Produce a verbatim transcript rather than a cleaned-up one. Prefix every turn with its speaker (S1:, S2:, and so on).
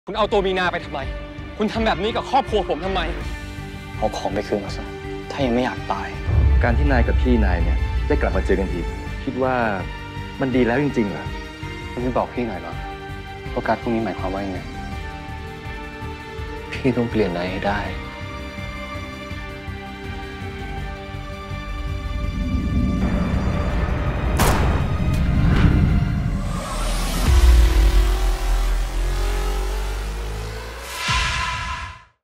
S1: คุณเอาตัวมีนาไปทำไมคุณทำแบบนี้กับครอบครัวผมทำไม
S2: เอาของไปคืนมาซะถ้ายังไม่อยากตาย
S3: การที่นายกับพี่นายเนี่ยได้กลับมาเจอกันอีกคิดว่ามันดีแล้วจริงๆเหรอ
S2: คุณไม่บอกพี่หน่อยเหรอว่าการพวกนี้หมายความว่ายังไงพี่ต้องเปลี่ยนนายให้ได้